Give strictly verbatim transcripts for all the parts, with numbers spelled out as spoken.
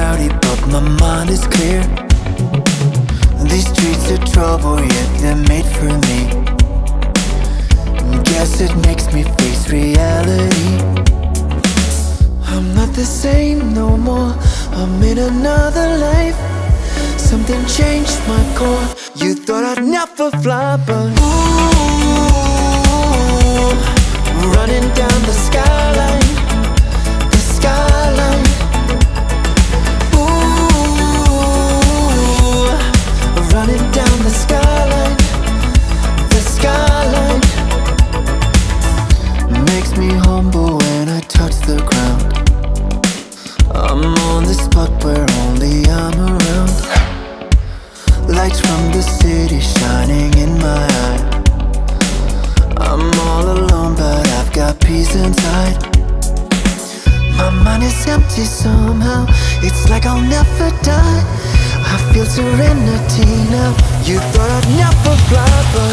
cloudy, but my mind is clear. These streets are trouble, yet they're made for me. Guess it makes me face reality. I'm not the same no more, I'm in another life. Something changed my core. You thought I'd never fly, but ooh, running down the skyline, the skyline. Ooh, running down the skyline, the skyline. Makes me humble when I touch the ground. I'm on the spot where only I'm around. Lights from the city shining in my eye. I'm all alone but I've got peace inside. My mind is empty somehow, it's like I'll never die. I feel serenity now. You thought I'd never fly, but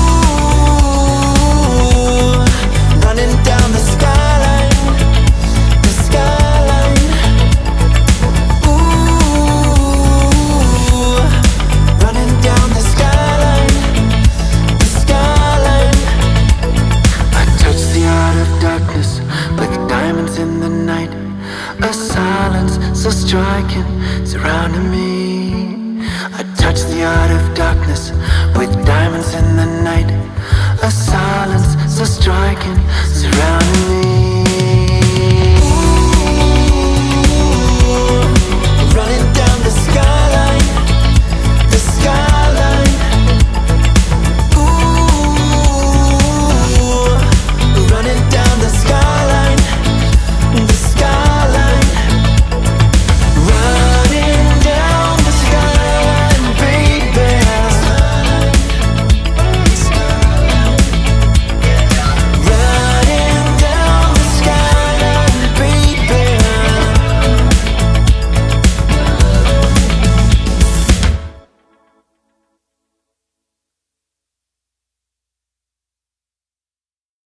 ooh, running down the skyline, the skyline. Ooh, running down the skyline, the skyline. I touch the art of darkness with diamonds in the night. A silence so striking surrounding me. I touch the art of darkness with diamonds in the night. A silence so striking surrounding me.